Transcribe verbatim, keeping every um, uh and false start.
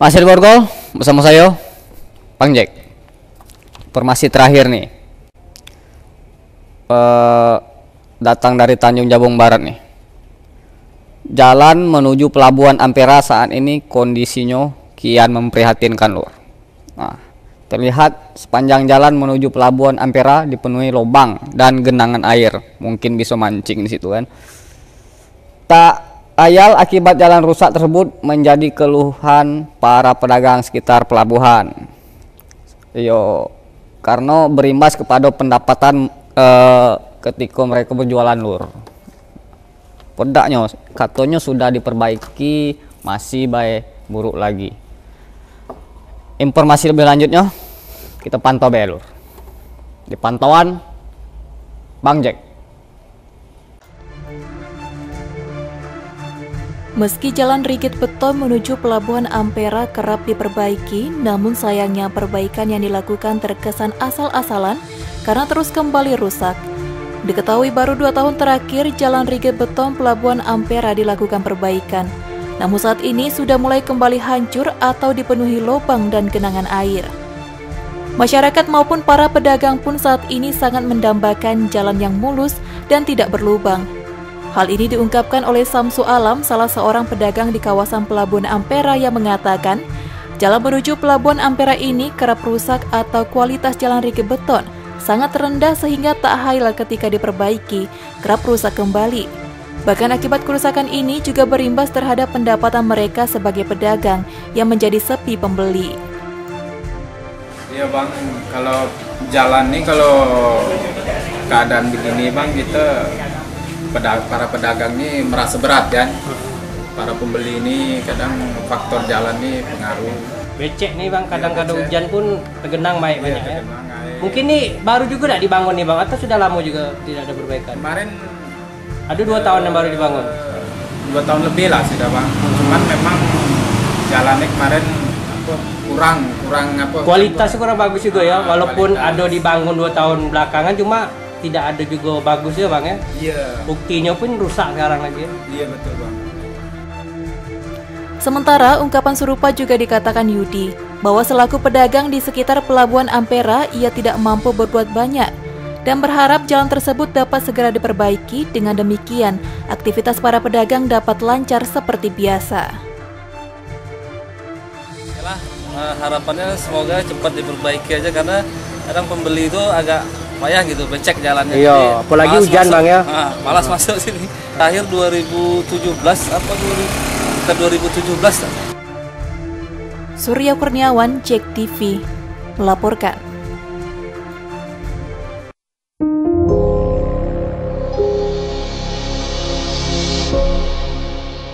Masih di Borgol bersama saya Bang Jack. Informasi terakhir nih, uh, datang dari Tanjung Jabung Barat nih. Jalan menuju Pelabuhan Ampera saat ini kondisinya kian memprihatinkan lur. Nah, terlihat sepanjang jalan menuju Pelabuhan Ampera dipenuhi lubang dan genangan air. Mungkin bisa mancing di situ kan. Tak ayal akibat jalan rusak tersebut menjadi keluhan para pedagang sekitar pelabuhan. Yo, karena berimbas kepada pendapatan eh, ketika mereka berjualan lur. Pedaknya katanya sudah diperbaiki, masih baik buruk lagi. Informasi lebih lanjutnya kita pantau be lur. Di pantauan Bang Jack. Meski jalan rigid beton menuju Pelabuhan Ampera kerap diperbaiki, namun sayangnya perbaikan yang dilakukan terkesan asal-asalan karena terus kembali rusak. Diketahui baru dua tahun terakhir jalan rigid beton Pelabuhan Ampera dilakukan perbaikan. Namun saat ini sudah mulai kembali hancur atau dipenuhi lubang dan genangan air. Masyarakat maupun para pedagang pun saat ini sangat mendambakan jalan yang mulus dan tidak berlubang. Hal ini diungkapkan oleh Samsu Alam, salah seorang pedagang di kawasan Pelabuhan Ampera yang mengatakan, jalan menuju Pelabuhan Ampera ini kerap rusak atau kualitas jalan rigid beton sangat rendah sehingga tak hayal ketika diperbaiki, kerap rusak kembali. Bahkan akibat kerusakan ini juga berimbas terhadap pendapatan mereka sebagai pedagang yang menjadi sepi pembeli. Iya bang, kalau jalan nih kalau keadaan begini bang kita para pedagang ini merasa berat kan. Para pembeli ini kadang faktor jalan nih pengaruh. Becek nih bang, kadang-kadang ya, hujan pun tergenang baik ya, banyak ya. Mungkin nih baru juga tidak dibangun nih bang, atau sudah lama juga tidak ada perbaikan? Kemarin ada dua uh, tahun yang baru dibangun. Dua tahun lebih lah sudah bang. Cuman memang jalannya kemarin apa, kurang kurang apa? Kualitasnya kurang bagus juga ya, nah, walaupun kualitas. ada dibangun dua tahun belakangan, cuma tidak ada juga bagus ya bang ya. Iya. Buktinya pun rusak sekarang lagi. Iya betul bang. Sementara ungkapan serupa juga dikatakan Yudi, bahwa selaku pedagang di sekitar Pelabuhan Ampera ia tidak mampu berbuat banyak dan berharap jalan tersebut dapat segera diperbaiki. Dengan demikian, aktivitas para pedagang dapat lancar seperti biasa. Yalah, harapannya semoga cepat diperbaiki aja karena kadang pembeli itu agak payah gitu, becek jalannya. Iya, apalagi hujan bang ya. Nah, malas masuk sini. Akhir dua ribu tujuh belas apa dua ribu tujuh belas. Surya Kurniawan, Jack T V melaporkan.